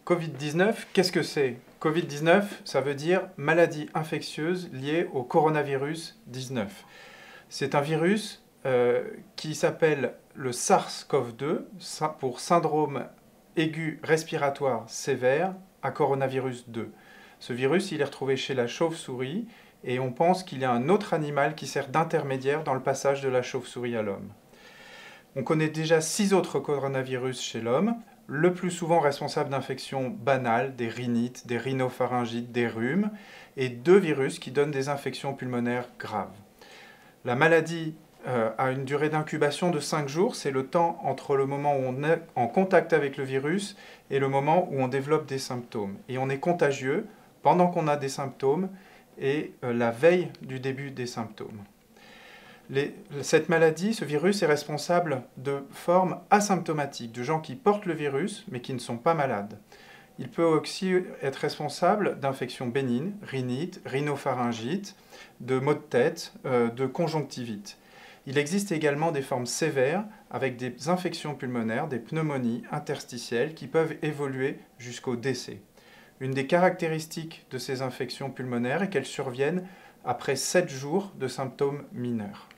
Covid-19, qu'est-ce que c'est? Covid-19, ça veut dire maladie infectieuse liée au coronavirus 19. C'est un virus qui s'appelle le SARS-CoV-2 pour syndrome aigu respiratoire sévère à coronavirus 2. Ce virus, il est retrouvé chez la chauve-souris et on pense qu'il y a un autre animal qui sert d'intermédiaire dans le passage de la chauve-souris à l'homme. On connaît déjà 6 autres coronavirus chez l'homme, le plus souvent responsable d'infections banales, des rhinites, des rhinopharyngites, des rhumes, et 2 virus qui donnent des infections pulmonaires graves. La maladie a une durée d'incubation de 5 jours, c'est le temps entre le moment où on est en contact avec le virus et le moment où on développe des symptômes. Et on est contagieux pendant qu'on a des symptômes et la veille du début des symptômes. Cette maladie, ce virus est responsable de formes asymptomatiques, de gens qui portent le virus mais qui ne sont pas malades. Il peut aussi être responsable d'infections bénignes, rhinite, rhinopharyngite, de maux de tête, de conjonctivite. Il existe également des formes sévères avec des infections pulmonaires, des pneumonies interstitielles qui peuvent évoluer jusqu'au décès. Une des caractéristiques de ces infections pulmonaires est qu'elles surviennent après 7 jours de symptômes mineurs.